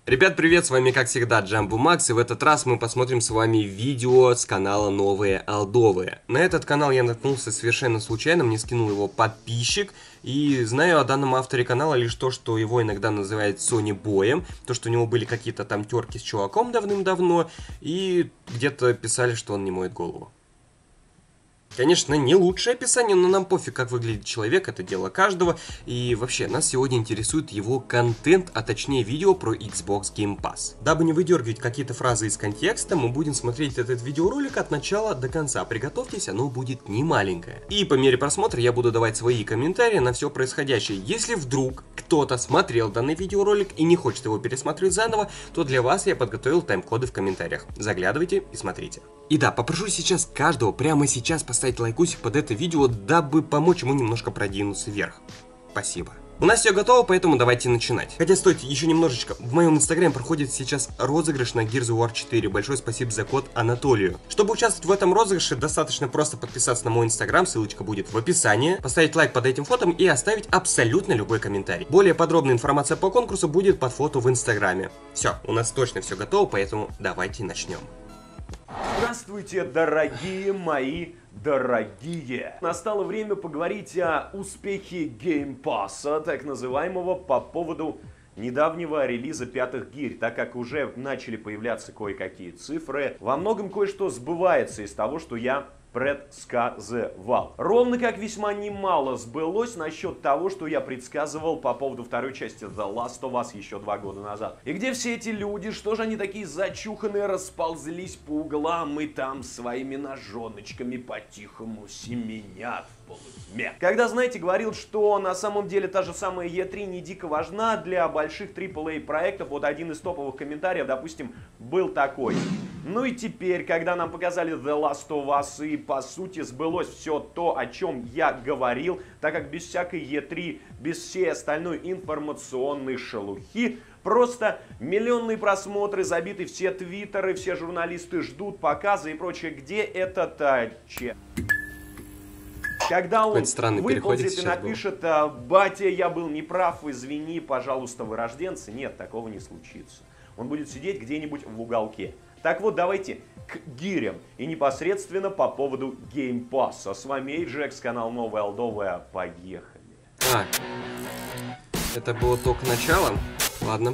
Ребят, привет, с вами как всегда Джамбо Макс, и в этот раз мы посмотрим с вами видео с канала Новые Олдовые. На этот канал я наткнулся совершенно случайно, мне скинул его подписчик, и знаю о данном авторе канала лишь то, что его иногда называют Sony Боем, то, что у него были какие-то там терки с чуваком давным-давно, и где-то писали, что он не моет голову. Конечно, не лучшее описание, но нам пофиг, как выглядит человек, это дело каждого. И вообще, нас сегодня интересует его контент, а точнее видео про Xbox Game Pass. Дабы не выдергивать какие-то фразы из контекста, мы будем смотреть этот видеоролик от начала до конца. Приготовьтесь, оно будет не маленькое. И по мере просмотра я буду давать свои комментарии на все происходящее. Если вдруг кто-то смотрел данный видеоролик и не хочет его пересмотреть заново, то для вас я подготовил тайм-коды в комментариях. Заглядывайте и смотрите. И да, попрошу сейчас каждого прямо сейчас поставить лайкусик под это видео, дабы помочь ему немножко продвинуться вверх. Спасибо. У нас все готово, поэтому давайте начинать. Хотя стойте, еще немножечко. В моем инстаграме проходит сейчас розыгрыш на Gears of War 4. Большое спасибо за код Анатолию. Чтобы участвовать в этом розыгрыше, достаточно просто подписаться на мой инстаграм, ссылочка будет в описании, поставить лайк под этим фото и оставить абсолютно любой комментарий. Более подробная информация по конкурсу будет под фото в инстаграме. Все, у нас точно все готово, поэтому давайте начнем. Здравствуйте, дорогие мои дорогие! Настало время поговорить о успехе Game Pass, так называемого, по поводу недавнего релиза пятых гирь, так как уже начали появляться кое-какие цифры. Во многом кое-что сбывается из того, что я предсказывал. Ровно как весьма немало сбылось насчет того, что я предсказывал по поводу второй части The Last of Us еще 2 года назад. И где все эти люди? Что же они такие зачуханные, расползлись по углам и там своими ножоночками по-тихому семенят в полутьме? Когда, знаете, говорил, что на самом деле та же самая E3 не дико важна для больших AAA проектов, вот один из топовых комментариев, допустим, был такой. Ну и теперь, когда нам показали The Last of Us, и по сути сбылось все то, о чем я говорил, так как без всякой E3, без всей остальной информационной шелухи, просто миллионные просмотры, забиты все твиттеры, все журналисты ждут показа и прочее. Где этот когда он выползет и напишет: «Батя, я был неправ, извини, пожалуйста, вырожденцы», нет, такого не случится. Он будет сидеть где-нибудь в уголке. Так вот, давайте к гирям и непосредственно по поводу Game Pass. С вами Эйджекс, канал Новая Олдовая. Поехали. Это было только начало. Ладно.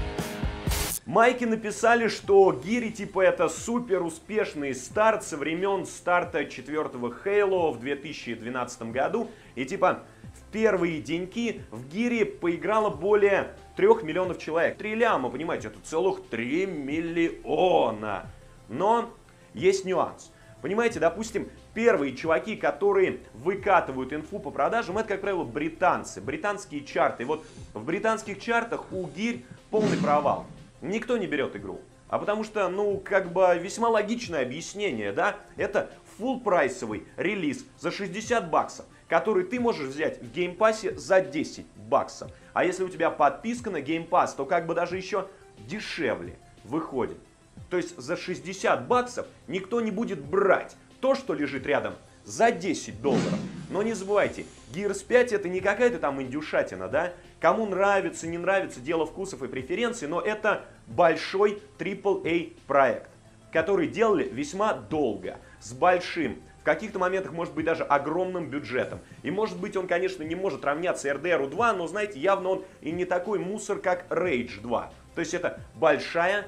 Майки написали, что гири типа это супер успешный старт со времен старта 4-го Halo в 2012 году. И типа в первые деньки в гири поиграло более 3 миллионов человек. 3 ляма, понимаете, это целых 3 миллиона. Но есть нюанс. Понимаете, допустим, первые чуваки, которые выкатывают инфу по продажам, это, как правило, британцы. Британские чарты. И вот в британских чартах у гирь полный провал. Никто не берет игру. А потому что, ну, как бы весьма логичное объяснение, да? Это фулл-прайсовый релиз за 60 баксов, который ты можешь взять в Game Pass за 10 баксов. А если у тебя подписка на Game Pass, то как бы даже еще дешевле выходит. То есть за 60 баксов никто не будет брать то, что лежит рядом, за 10 долларов. Но не забывайте, Gears 5 это не какая-то там индюшатина, да? Кому нравится, не нравится, дело вкусов и преференций, но это большой AAA проект, который делали весьма долго, с большим, в каких-то моментах, может быть, даже огромным бюджетом. И может быть, он, конечно, не может равняться RDR 2, но, знаете, явно он и не такой мусор, как Rage 2. То есть это большая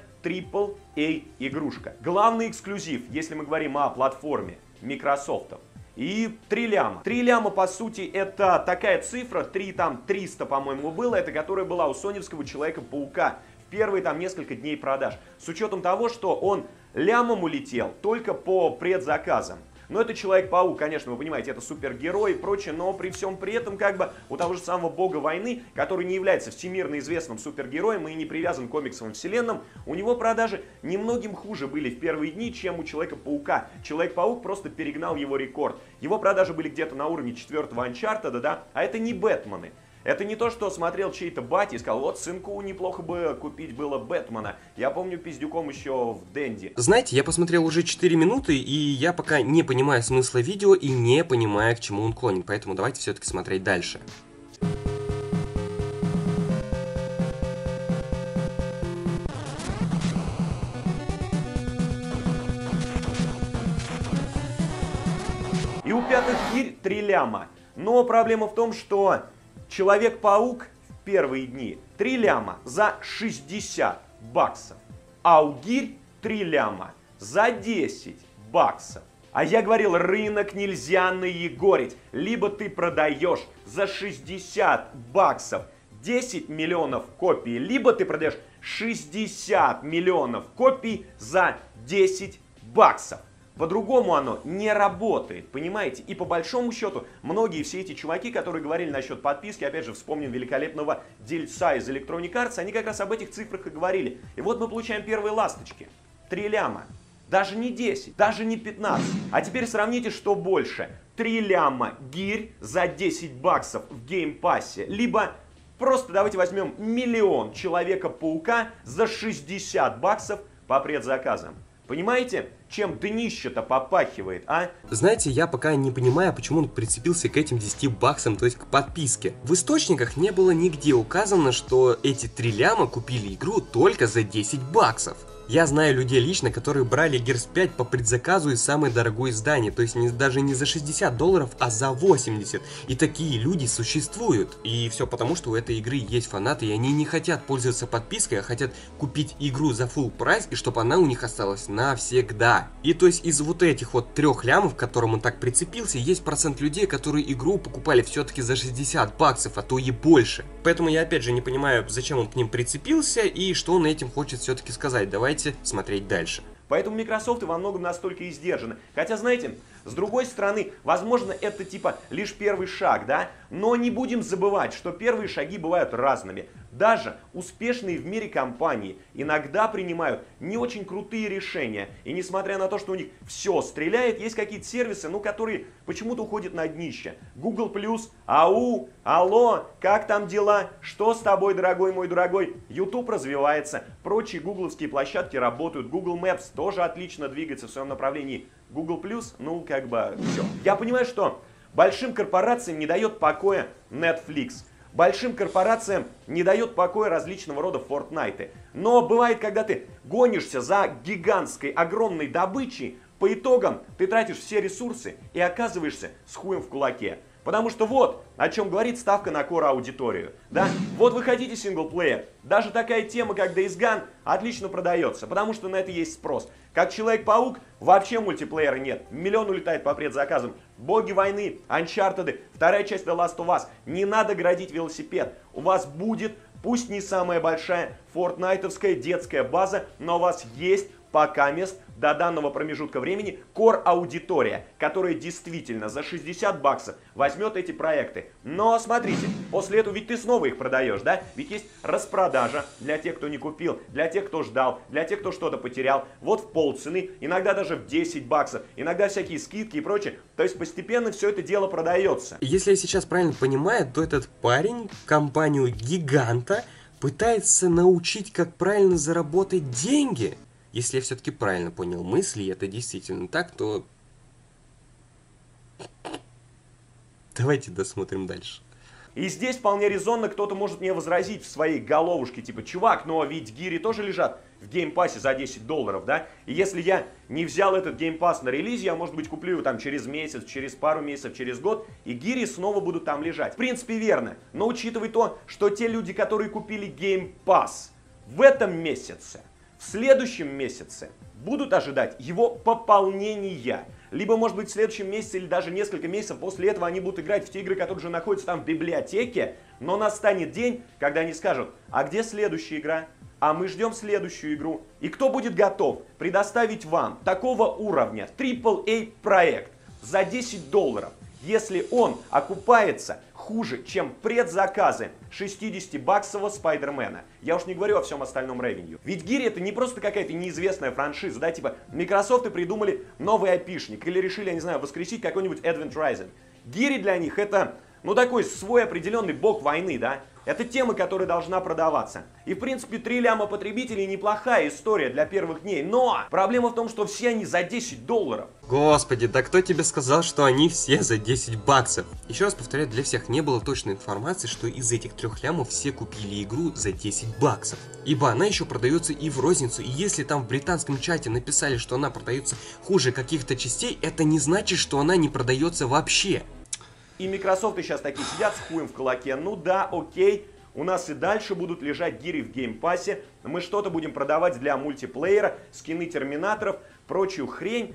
AAA игрушка. Главный эксклюзив, если мы говорим о платформе Microsoft. И 3 ляма. 3 ляма, по сути, это такая цифра, 300, по-моему, было, это которая была у соневского Человека-паука в первые там несколько дней продаж. С учетом того, что он лямом улетел только по предзаказам. Но это Человек-паук, конечно, вы понимаете, это супергерой и прочее, но при всем при этом, как бы, у того же самого бога войны, который не является всемирно известным супергероем и не привязан к комиксовым вселенным, у него продажи немногим хуже были в первые дни, чем у Человека-паука. Человек-паук просто перегнал его рекорд. Его продажи были где-то на уровне 4-го Uncharted, да, а это не Бэтмены. Это не то, что смотрел чей-то батя и сказал: вот сынку неплохо бы купить было Бэтмена. Я помню пиздюком еще в Дэнди. Знаете, я посмотрел уже 4 минуты, и я пока не понимаю смысла видео и не понимаю, к чему он клонит. Поэтому давайте все-таки смотреть дальше. у пятых гирь 3 ляма. Но проблема в том, что Человек-паук в первые дни 3 ляма за 60 баксов. А у гирь 3 ляма за 10 баксов. А я говорил, рынок нельзя наегорить. Либо ты продаешь за 60 баксов 10 миллионов копий, либо ты продаешь 60 миллионов копий за 10 баксов. По-другому оно не работает, понимаете? И по большому счету, многие все эти чуваки, которые говорили насчет подписки, опять же, вспомним великолепного дельца из Electronic Arts, они как раз об этих цифрах и говорили. И вот мы получаем первые ласточки. 3 ляма. Даже не 10, даже не 15. А теперь сравните, что больше. 3 ляма гирь за 10 баксов в геймпассе, либо просто давайте возьмем миллион Человека-паука за 60 баксов по предзаказам. Понимаете, чем днище-то попахивает, а? Знаете, я пока не понимаю, почему он прицепился к этим 10 баксам, то есть к подписке. В источниках не было нигде указано, что эти 3 ляма купили игру только за 10 баксов. Я знаю людей лично, которые брали Gears 5 по предзаказу из самой дорогой издания, то есть даже не за 60 долларов, а за 80. И такие люди существуют. И все потому, что у этой игры есть фанаты, и они не хотят пользоваться подпиской, а хотят купить игру за full прайс, и чтобы она у них осталась навсегда. И то есть из вот этих вот 3 лямов, к которым он так прицепился, есть процент людей, которые игру покупали все-таки за 60 баксов, а то и больше. Поэтому я опять же не понимаю, зачем он к ним прицепился и что он этим хочет все-таки сказать. Давайте смотреть дальше. Поэтому Microsoft во многом настолько и сдержаны. Хотя, знаете, с другой стороны, возможно, это типа лишь первый шаг, да? Но не будем забывать, что первые шаги бывают разными. Даже успешные в мире компании иногда принимают не очень крутые решения. И несмотря на то, что у них все стреляет, есть какие-то сервисы, ну, которые почему-то уходят на днище. Google+, ау, алло, как там дела? Что с тобой, дорогой мой дорогой? YouTube развивается, прочие гугловские площадки работают, Google Maps тоже отлично двигается в своем направлении. Google+, ну, как бы, все. Я понимаю, что большим корпорациям не дает покоя Netflix. Большим корпорациям не дает покоя различного рода Fortnite. Но бывает, когда ты гонишься за гигантской, огромной добычей, по итогам ты тратишь все ресурсы и оказываешься с хуем в кулаке. Потому что вот о чем говорит ставка на core-аудиторию. Да? Вот вы хотите синглплеер. Даже такая тема, как Days Gone, отлично продается, потому что на это есть спрос. Как Человек-паук, вообще мультиплеера нет. Миллион улетает по предзаказам. Боги войны, Uncharted, вторая часть The Last of Us. Не надо градить велосипед. У вас будет, пусть не самая большая фортнайтовская детская база, но у вас есть пока мест до данного промежутка времени core-аудитория, которая действительно за 60 баксов возьмет эти проекты. Но смотрите, после этого ведь ты снова их продаешь, да? Ведь есть распродажа для тех, кто не купил, для тех, кто ждал, для тех, кто что-то потерял. Вот в полцены, иногда даже в 10 баксов, иногда всякие скидки и прочее. То есть постепенно все это дело продается. Если я сейчас правильно понимаю, то этот парень компанию гиганта пытается научить, как правильно заработать деньги. Если я все-таки правильно понял мысли, и это действительно так, то давайте досмотрим дальше. И здесь вполне резонно кто-то может мне возразить в своей головушке, типа, чувак, но ведь гири тоже лежат в геймпассе за 10 долларов, да? И если я не взял этот геймпасс на релизе, я, может быть, куплю его там через месяц, через пару месяцев, через год, и гири снова будут там лежать. В принципе, верно, но учитывая то, что те люди, которые купили геймпасс в этом месяце, в следующем месяце будут ожидать его пополнения. Либо, может быть, в следующем месяце или даже несколько месяцев после этого они будут играть в те игры, которые уже находятся там в библиотеке. Но настанет день, когда они скажут, а где следующая игра? А мы ждем следующую игру. И кто будет готов предоставить вам такого уровня AAA проект за 10 долларов, если он окупается хуже, чем предзаказы 60-баксового Спайдермена. Я уж не говорю о всем остальном ревенью. Ведь гири это не просто какая-то неизвестная франшиза, да, типа Microsoft придумали новый айпишник или решили, я не знаю, воскресить какой-нибудь Event Horizon. Гири для них это, ну такой свой определенный бог войны, да? Это тема, которая должна продаваться. И в принципе 3 ляма потребителей неплохая история для первых дней. Но проблема в том, что все они за $10. Господи, да кто тебе сказал, что они все за 10 баксов? Еще раз повторяю, для всех не было точной информации, что из этих 3 лямов все купили игру за 10 баксов. Ибо она еще продается и в розницу, и если там в британском чате написали, что она продается хуже каких-то частей, это не значит, что она не продается вообще. И Microsoft сейчас такие сидят с хуем в кулаке. Ну да, окей, у нас и дальше будут лежать гири в геймпассе. Мы что-то будем продавать для мультиплеера, скины терминаторов, прочую хрень.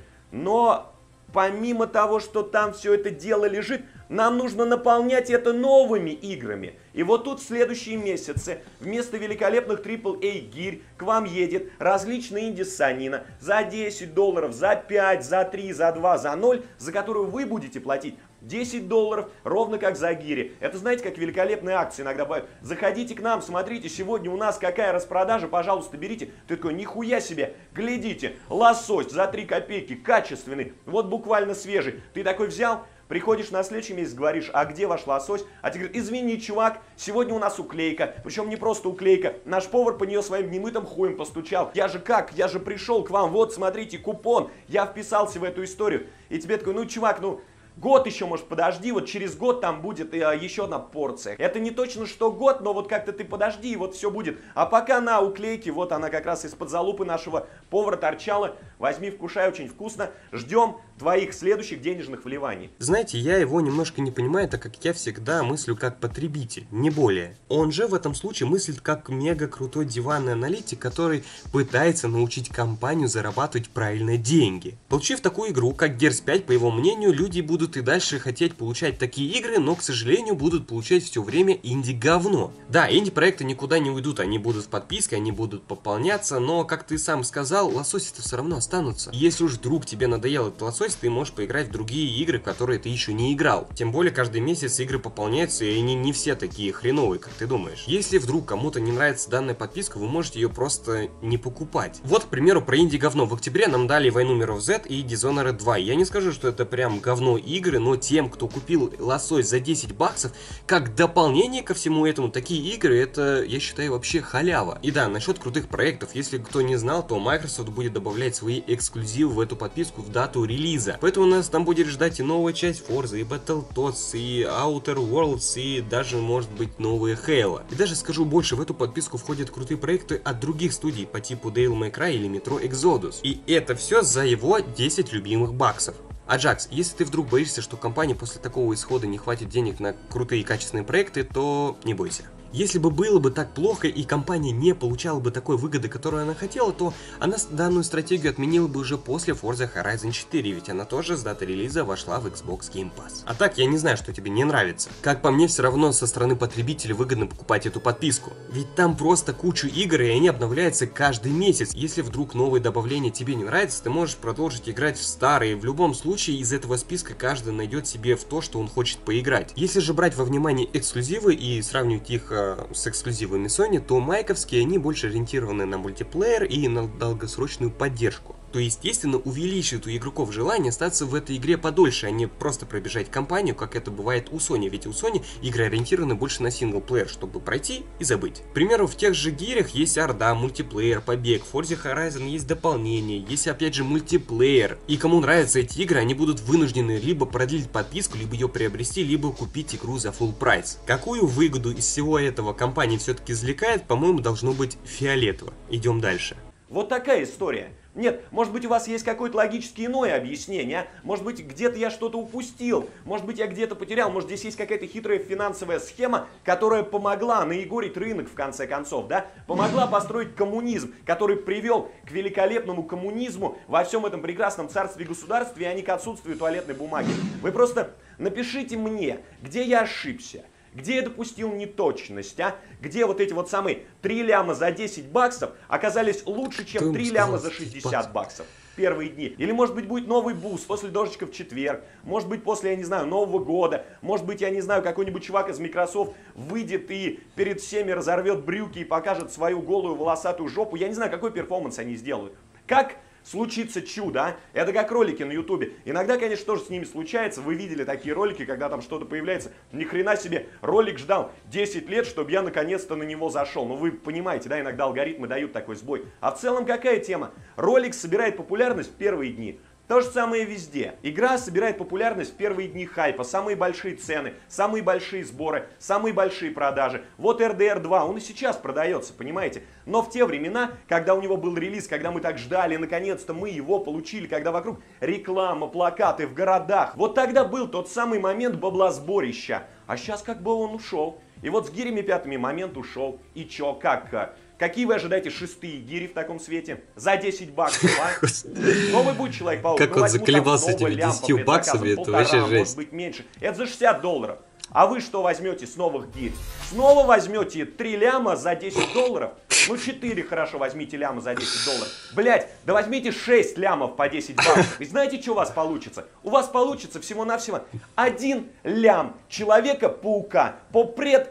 Но помимо того, что там все это дело лежит, нам нужно наполнять это новыми играми. И вот тут в следующие месяцы вместо великолепных AAA гирь к вам едет различная инди-санина за $10, за 5, за 3, за 2, за 0, за которую вы будете платить $10, ровно как за гири. Это знаете, как великолепные акции иногда бывают. Заходите к нам, смотрите, сегодня у нас какая распродажа, пожалуйста, берите. Ты такой, нихуя себе, глядите, лосось за 3 копейки, качественный, вот буквально свежий. Ты такой взял, приходишь на следующий месяц, говоришь, а где ваш лосось? А тебе говорят, извини, чувак, сегодня у нас уклейка. Причем не просто уклейка, наш повар по нее своим немытым хуем постучал. Я же пришел к вам, вот смотрите, купон, я вписался в эту историю. И тебе такой, ну чувак, ну... Год еще, может, подожди, вот через год там будет еще одна порция. Это не точно, что год, но вот как-то ты подожди, и вот все будет. А пока на уклейке, вот она как раз из-под залупы нашего повара торчала. Возьми, вкушай, очень вкусно. Ждем твоих следующих денежных вливаний. Знаете, я его немножко не понимаю, так как я всегда мыслю как потребитель, не более. Он же в этом случае мыслит как мега крутой диванный аналитик, который пытается научить компанию зарабатывать правильно деньги. Получив такую игру, как Gears 5, по его мнению, люди будут и дальше хотеть получать такие игры, но, к сожалению, будут получать все время инди-говно. Да, инди-проекты никуда не уйдут, они будут в подписке, они будут пополняться, но, как ты сам сказал, лососи-то все равно останутся. Если уж вдруг тебе надоел этот лосось, ты можешь поиграть в другие игры, в которые ты еще не играл. Тем более, каждый месяц игры пополняются, и они не все такие хреновые, как ты думаешь. Если вдруг кому-то не нравится данная подписка, вы можете ее просто не покупать. Вот, к примеру, про инди-говно. В октябре нам дали Войну миров Z и Dishonored 2. Я не скажу, что это прям говно игры, но тем, кто купил лосось за 10 баксов, как дополнение ко всему этому, такие игры, это, я считаю, вообще халява. И да, насчет крутых проектов, если кто не знал, то Microsoft будет добавлять свои эксклюзивы в эту подписку в дату релиза. Поэтому нас там будет ждать и новая часть Forza, и Battletoads, и Outer Worlds, и даже, может быть, новые Halo. И даже скажу больше, в эту подписку входят крутые проекты от других студий по типу Devil May Cry или Metro Exodus. И это все за его 10 любимых баксов. Аджакс, если ты вдруг боишься, что компании после такого исхода не хватит денег на крутые и качественные проекты, то не бойся. Если бы было бы так плохо и компания не получала бы такой выгоды, которую она хотела, то она данную стратегию отменила бы уже после Forza Horizon 4, ведь она тоже с даты релиза вошла в Xbox Game Pass. А так, я не знаю, что тебе не нравится. Как по мне, все равно со стороны потребителя выгодно покупать эту подписку. Ведь там просто куча игр, и они обновляются каждый месяц. Если вдруг новые добавления тебе не нравятся, ты можешь продолжить играть в старые. В любом случае, из этого списка каждый найдет себе в то, что он хочет поиграть. Если же брать во внимание эксклюзивы и сравнивать их с эксклюзивами Sony, то майковские, они больше ориентированы на мультиплеер и на долгосрочную поддержку. То естественно увеличивает у игроков желание остаться в этой игре подольше, а не просто пробежать кампанию, как это бывает у Sony, ведь у Sony игры ориентированы больше на синглплеер, чтобы пройти и забыть. К примеру, в тех же гирях есть Орда, мультиплеер, побег, в Forza Horizon есть дополнение, есть опять же мультиплеер. И кому нравятся эти игры, они будут вынуждены либо продлить подписку, либо ее приобрести, либо купить игру за full прайс. Какую выгоду из всего этого компания все-таки извлекает, по-моему, должно быть фиолетово. Идем дальше. Вот такая история. Нет, может быть у вас есть какое-то логически иное объяснение, а? Может быть где-то я что-то упустил, может быть я где-то потерял, может здесь есть какая-то хитрая финансовая схема, которая помогла наигорить рынок в конце концов, да? Помогла построить коммунизм, который привел к великолепному коммунизму во всем этом прекрасном царстве и государстве, а не к отсутствию туалетной бумаги. Вы просто напишите мне, где я ошибся. Где я допустил неточность, а? Где вот эти вот самые 3 ляма за 10 баксов оказались лучше, чем 3 ляма за 60 баксов в первые дни? Или может быть будет новый буст после дождичка в четверг? Может быть после, я не знаю, Нового года? Может быть, я не знаю, какой-нибудь чувак из Microsoft выйдет и перед всеми разорвет брюки и покажет свою голую волосатую жопу? Я не знаю, какой перформанс они сделают. Как случится чудо, а? Это как ролики на ютубе. Иногда, конечно, тоже с ними случается. Вы видели такие ролики, когда там что-то появляется. Ни хрена себе, ролик ждал 10 лет, чтобы я наконец-то на него зашел. Ну вы понимаете, да, иногда алгоритмы дают такой сбой. А в целом какая тема? Ролик собирает популярность в первые дни. То же самое везде. Игра собирает популярность в первые дни хайпа. Самые большие цены, самые большие сборы, самые большие продажи. Вот RDR 2, он и сейчас продается, понимаете? Но в те времена, когда у него был релиз, когда мы так ждали, наконец-то мы его получили, когда вокруг реклама, плакаты в городах, вот тогда был тот самый момент баблосборища. А сейчас как бы он ушел. И вот с гирями пятыми момент ушел. И чё, как? Какие вы ожидаете шестые гири в таком свете? За 10 баксов, а? Новый будет Человек-паук. Как он заколебался этими 10 баксами, это вообще жесть. Может быть меньше. Это за $60. А вы что возьмете с новых гирь? Снова возьмете 3 ляма за $10? Ну 4 хорошо, возьмите ляма за $10. Блять, да возьмите 6 лямов по 10 баксов. И знаете, что у вас получится? У вас получится всего-навсего 1 лям Человека-паука по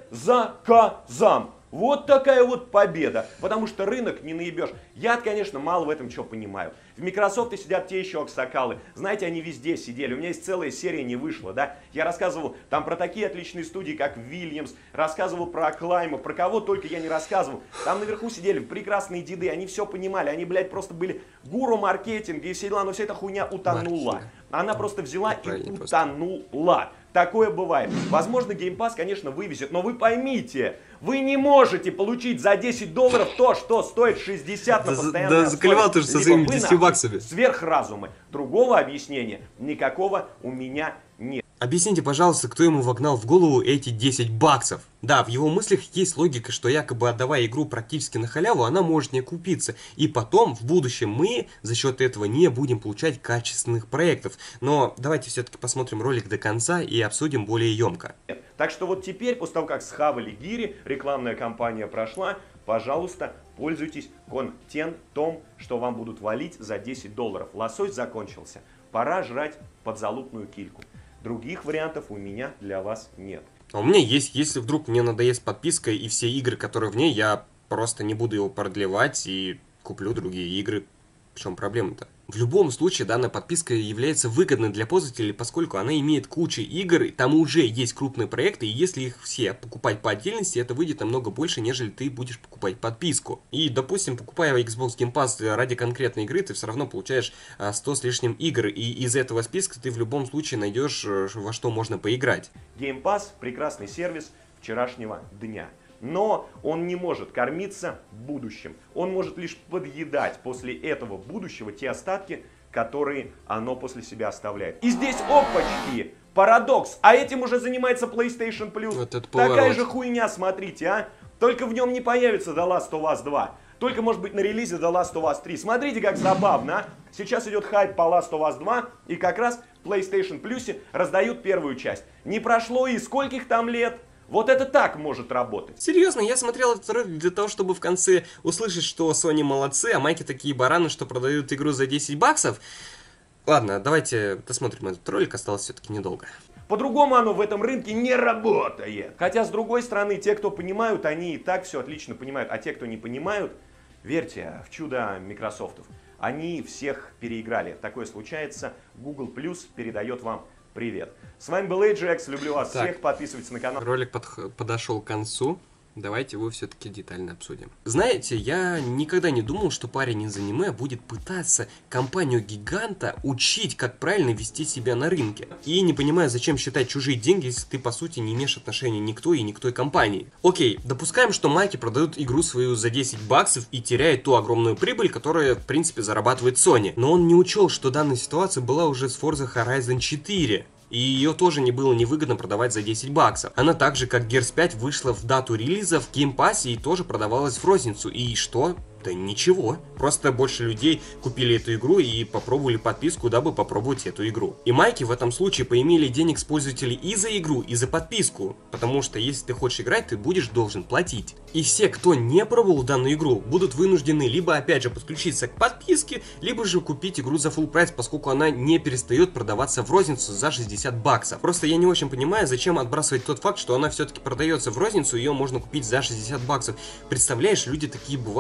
предзаказам. Вот такая вот победа, потому что рынок не наебешь. Я, конечно, мало в этом чего понимаю. В Microsoft сидят те еще аксакалы. Знаете, они везде сидели. У меня есть целая серия, не вышла, да? Я рассказывал там про такие отличные студии, как Williams, рассказывал про Аклайма, про кого только я не рассказывал. Там наверху сидели прекрасные деды, они все понимали. Они, блядь, просто были гуру маркетинга и все дела, но вся эта хуйня утонула. Она просто взяла и утонула. Такое бывает. Возможно, Game Pass, конечно, вывезет, но вы поймите, вы не можете получить за $10 то, что стоит 60 на постоянной основе. Да заколебал ты же со своими 10 баксами. Сверхразумы. Другого объяснения никакого у меня нет. Объясните, пожалуйста, кто ему вогнал в голову эти 10 баксов? Да, в его мыслях есть логика, что якобы отдавая игру практически на халяву, она может не окупиться. И потом, в будущем, мы за счет этого не будем получать качественных проектов. Но давайте все-таки посмотрим ролик до конца и обсудим более емко. Так что вот теперь, после того, как схавали гири, рекламная кампания прошла, пожалуйста, пользуйтесь контентом, что вам будут валить за $10. Лосось закончился. Пора жрать подзалупную кильку. Других вариантов у меня для вас нет. А у меня есть, если вдруг мне надоест подписка и все игры, которые в ней, я просто не буду его продлевать и куплю другие игры. В чем проблема-то? В любом случае, данная подписка является выгодной для пользователей, поскольку она имеет кучу игр, и там уже есть крупные проекты, и если их все покупать по отдельности, это выйдет намного больше, нежели ты будешь покупать подписку. И, допустим, покупая Xbox Game Pass ради конкретной игры, ты все равно получаешь 100 с лишним игр, и из этого списка ты в любом случае найдешь, во что можно поиграть. Game Pass – прекрасный сервис вчерашнего дня. Но он не может кормиться будущим. Он может лишь подъедать после этого будущего те остатки, которые оно после себя оставляет. И здесь, опачки, парадокс. А этим уже занимается PlayStation Plus. Вот такая же хуйня, смотрите, а. Только в нем не появится The Last of Us 2. Только, может быть, на релизе The Last of Us 3. Смотрите, как забавно, а. Сейчас идет хайп по Last of Us 2. И как раз в PlayStation Plus раздают первую часть. Не прошло и скольких там лет. Вот это так может работать. Серьезно, я смотрел этот ролик для того, чтобы в конце услышать, что Sony молодцы, а майки такие бараны, что продают игру за 10 баксов. Ладно, давайте досмотрим этот ролик, осталось все-таки недолго. По-другому оно в этом рынке не работает. Хотя, с другой стороны, те, кто понимают, они и так все отлично понимают. А те, кто не понимают, верьте в чудо Microsoft'ов. Они всех переиграли. Такое случается. Google Plus передает вам привет. С вами был AJAX, люблю вас всех, подписывайтесь на канал. Ролик подошел к концу, давайте его все-таки детально обсудим. Знаете, я никогда не думал, что парень из аниме будет пытаться компанию-гиганта учить, как правильно вести себя на рынке. И не понимаю, зачем считать чужие деньги, если ты по сути не имеешь отношения ни к той и ни к той компании. Окей, допускаем, что майки продают игру свою за 10 баксов и теряют ту огромную прибыль, которая в принципе зарабатывает Sony. Но он не учел, что данная ситуация была уже с Forza Horizon 4. И ее тоже не было невыгодно продавать за 10 баксов. Она так же, как Gears 5, вышла в дату релиза в Game Pass и тоже продавалась в розницу. И что? Да ничего. Просто больше людей купили эту игру и попробовали подписку, дабы попробовать эту игру. И майки в этом случае поимели денег с пользователей и за игру, и за подписку. Потому что если ты хочешь играть, ты будешь должен платить. И все, кто не пробовал данную игру, будут вынуждены либо опять же подключиться к подписке, либо же купить игру за full прайс, поскольку она не перестает продаваться в розницу за 60 баксов. Просто я не очень понимаю, зачем отбрасывать тот факт, что она все-таки продается в розницу, ее можно купить за 60 баксов. Представляешь, люди такие бывают и не покупают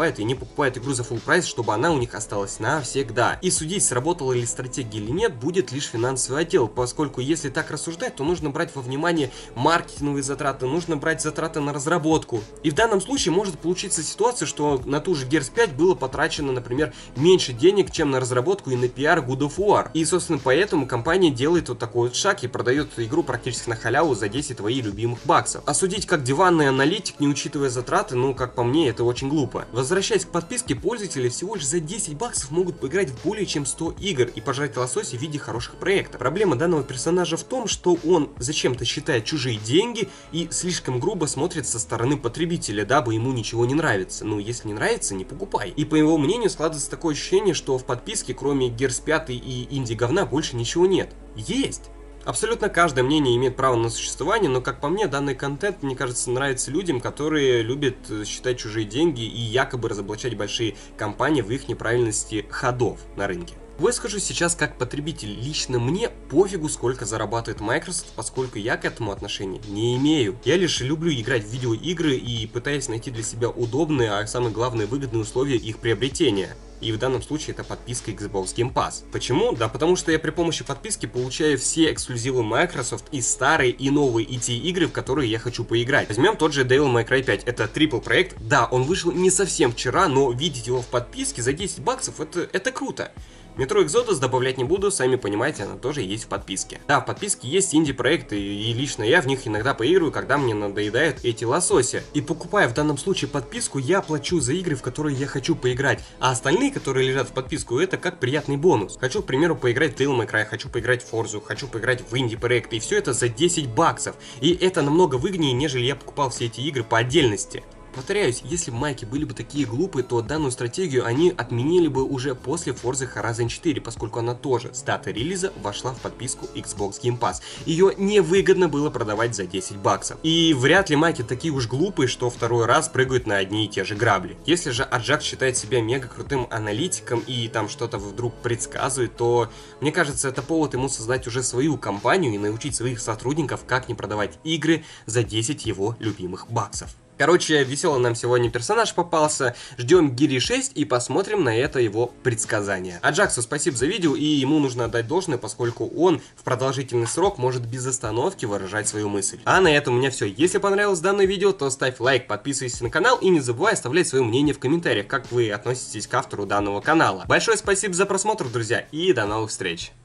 покупают игру за full прайс, чтобы она у них осталась навсегда. И судить, сработала ли стратегия или нет, будет лишь финансовый отдел, поскольку если так рассуждать, то нужно брать во внимание маркетинговые затраты, нужно брать затраты на разработку. И в данном случае может получиться ситуация, что на ту же Gears 5 было потрачено, например, меньше денег, чем на разработку и на пиар God of War. И, собственно, поэтому компания делает вот такой вот шаг и продает игру практически на халяву за 10 твоих любимых баксов. А судить как диванный аналитик, не учитывая затраты, ну, как по мне, это очень глупо. Возвращаясь к подписке, пользователи всего лишь за 10 баксов могут поиграть в более чем 100 игр и пожрать лосось в виде хороших проектов. Проблема данного персонажа в том, что он зачем-то считает чужие деньги и слишком грубо смотрит со стороны потребителя, дабы ему ничего не нравится. Ну, если не нравится, не покупай. И по его мнению складывается такое ощущение, что в подписке, кроме Gears 5 и инди-говна, больше ничего нет. Есть! Абсолютно каждое мнение имеет право на существование, но, как по мне, данный контент, мне кажется, нравится людям, которые любят считать чужие деньги и якобы разоблачать большие компании в их неправильности ходов на рынке. Выскажу сейчас как потребитель. Лично мне пофигу, сколько зарабатывает Microsoft, поскольку я к этому отношения не имею. Я лишь люблю играть в видеоигры и пытаюсь найти для себя удобные, а самое главное, выгодные условия их приобретения. И в данном случае это подписка Xbox Game Pass. Почему? Да потому что я при помощи подписки получаю все эксклюзивы Microsoft, и старые, и новые, и те игры, в которые я хочу поиграть. Возьмем тот же Devil May Cry 5. Это трипл проект. Да, он вышел не совсем вчера, но видеть его в подписке за 10 баксов это круто. Metro Exodus добавлять не буду, сами понимаете, она тоже есть в подписке. Да, в подписке есть инди-проекты, и лично я в них иногда поиграю, когда мне надоедают эти лососи. И покупая в данном случае подписку, я плачу за игры, в которые я хочу поиграть, а остальные, которые лежат в подписку, это как приятный бонус. Хочу, к примеру, поиграть в Devil May Cry, хочу поиграть в Forza, хочу поиграть в инди-проекты, и все это за 10 баксов. И это намного выгоднее, нежели я покупал все эти игры по отдельности. Повторяюсь, если бы майки были бы такие глупые, то данную стратегию они отменили бы уже после Forza Horizon 4, поскольку она тоже с даты релиза вошла в подписку Xbox Game Pass. Ее невыгодно было продавать за 10 баксов. И вряд ли майки такие уж глупые, что второй раз прыгают на одни и те же грабли. Если же Аджакс считает себя мега крутым аналитиком и там что-то вдруг предсказывает, то мне кажется, это повод ему создать уже свою компанию и научить своих сотрудников, как не продавать игры за 10 его любимых баксов. Короче, веселый нам сегодня персонаж попался. Ждем Гири 6 и посмотрим на это его предсказание. Аджаксу спасибо за видео, и ему нужно отдать должное, поскольку он в продолжительный срок может без остановки выражать свою мысль. А на этом у меня все. Если понравилось данное видео, то ставь лайк, подписывайся на канал и не забывай оставлять свое мнение в комментариях, как вы относитесь к автору данного канала. Большое спасибо за просмотр, друзья, и до новых встреч!